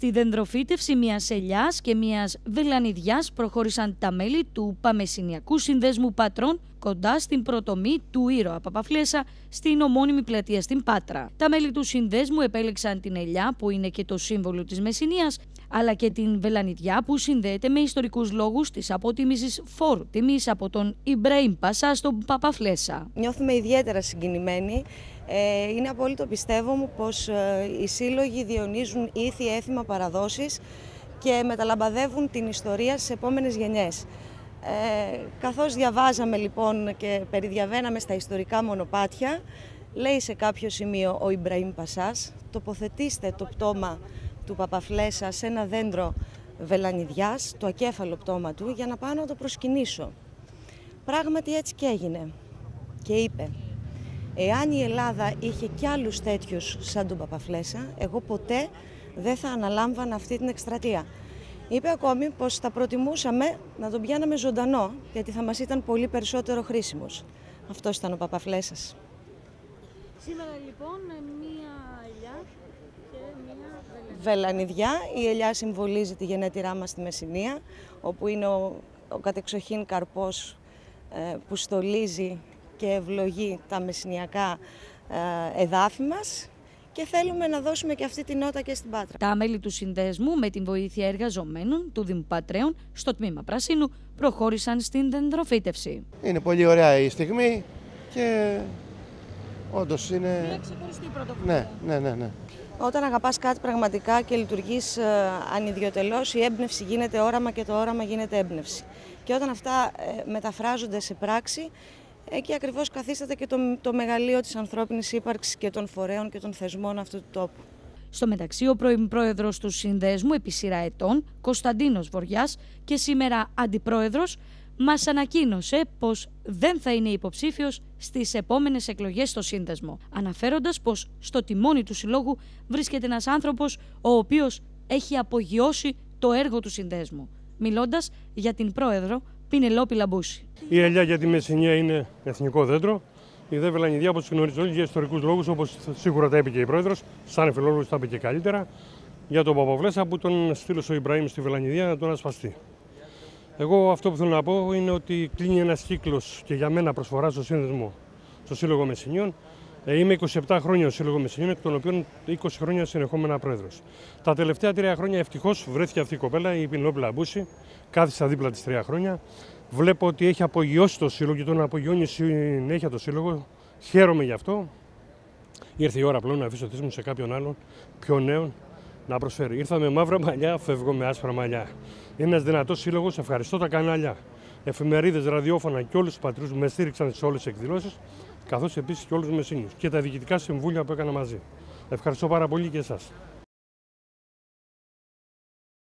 Στη δενδροφύτευση μιας ελιάς και μιας βελανιδιάς προχώρησαν τα μέλη του Παμεσσηνιακού Συνδέσμου Πατρών κοντά στην πρωτομή του ήρωα Παπαφλέσσα στην ομώνυμη πλατεία στην Πάτρα. Τα μέλη του συνδέσμου επέλεξαν την ελιά που είναι και το σύμβολο της Μεσσηνίας, αλλά και την βελανιδιά που συνδέεται με ιστορικούς λόγους της αποτίμησης φόρου τιμής από τον Ιμπραήμ Πασά στον Παπαφλέσσα. Νιώθουμε ιδιαίτερα συγκινημένοι. Είναι απόλυτο πιστεύω μου πως οι σύλλογοι διονύζουν ήθη έθιμα παραδόσεις και μεταλαμπαδεύουν την ιστορία στις επόμενες γενιές. Καθώς διαβάζαμε λοιπόν και περιδιαβαίναμε στα ιστορικά μονοπάτια, λέει σε κάποιο σημείο ο Ιμπραήμ Πασάς: τοποθετήστε το πτώμα του Παπαφλέσσα σε ένα δέντρο βελανιδιάς, το ακέφαλο πτώμα του, για να πάω να το προσκυνήσω. Πράγματι έτσι και έγινε. Και είπε: εάν η Ελλάδα είχε κι άλλους τέτοιους σαν τον Παπαφλέσσα, εγώ ποτέ δεν θα αναλάμβανα αυτή την εκστρατεία. Είπε ακόμη πως θα προτιμούσαμε να τον πιάναμε ζωντανό, γιατί θα μας ήταν πολύ περισσότερο χρήσιμος. Αυτός ήταν ο Παπαφλέссας. Σήμερα λοιπόν μία ελιά και μία βελανιδιά. Η ελιά συμβολίζει τη γενέτειρά μας στη Μεσσηνία, όπου είναι ο κατεξοχήν καρπός που στολίζει και ευλογεί τα μεσσηνιακά εδάφη μας, και θέλουμε να δώσουμε και αυτή τη νότα και στην Πάτρα. Τα μέλη του συνδέσμου, με την βοήθεια εργαζομένων του Δήμου Πατρέων στο τμήμα Πρασίνου, προχώρησαν στην δενδροφύτευση. Είναι πολύ ωραία η στιγμή και όντως είναι μια ξεχωριστή πρωτοβουλία. Ναι. Όταν αγαπάς κάτι πραγματικά και λειτουργείς ανιδιοτελώς, η έμπνευση γίνεται όραμα και το όραμα γίνεται έμπνευση. Και όταν αυτά μεταφράζονται σε πράξη, εκεί ακριβώς καθίσταται και το μεγαλείο της ανθρώπινης ύπαρξης και των φορέων και των θεσμών αυτού του τόπου. Στο μεταξύ, ο πρώην πρόεδρος του Συνδέσμου επί σειρά ετών, Κωνσταντίνος Βοριάς, και σήμερα αντιπρόεδρος, μας ανακοίνωσε πως δεν θα είναι υποψήφιος στις επόμενες εκλογές στο Σύνδεσμο, αναφέροντας πως στο τιμόνι του Συλλόγου βρίσκεται ένας άνθρωπος ο οποίος έχει απογειώσει το έργο του Συνδέσμου, μιλώντας για την πρόεδρο Πινελόπη Λαμπούση. Η ελιά για τη Μεσσηνία είναι εθνικό δέντρο. Η δε βελανιδιά, όπως γνωρίζετε όλοι, για ιστορικούς λόγους, όπως σίγουρα τα είπε και η πρόεδρος, σαν φιλόλογος τα είπε και καλύτερα, για τον Παπαφλέσσα που τον στείλωσε ο Ιμπραήμ στη βελανιδιά να τον ασπαστεί. Εγώ αυτό που θέλω να πω είναι ότι κλείνει ένας κύκλος και για μένα προσφορά στο Σύνδεσμο, στο Σύλλογο Μεσσηνιών. Είμαι 27 χρόνια στο Σύλλογο Μεσσηνιών, εκ των οποίων 20 χρόνια συνεχόμενα πρόεδρος. Τα τελευταία 3 χρόνια ευτυχώς βρέθηκε αυτή η κοπέλα, η Πινελόπη Λαμπούση. Κάθισα δίπλα της 3 χρόνια. Βλέπω ότι έχει απογειώσει το Σύλλογο και τον απογειώνει συνέχεια το Σύλλογο. Χαίρομαι γι' αυτό. Ήρθε η ώρα πλέον να αφήσω τη θέση μου σε κάποιον άλλον, πιο νέον, να προσφέρει. Ήρθα με μαύρα μαλλιά, φεύγω με άσπρα μαλλιά. Είναι ένας δυνατός σύλλογος. Ευχαριστώ τα κανάλια, εφημερίδες, ραδιόφωνα και όλους τους πατριούς που με στήριξαν σε όλες τις εκδηλώσεις, καθώς επίσης και όλους τους Μεσσηνίους και τα διοικητικά συμβούλια που έκανα μαζί. Ευχαριστώ πάρα πολύ και εσάς.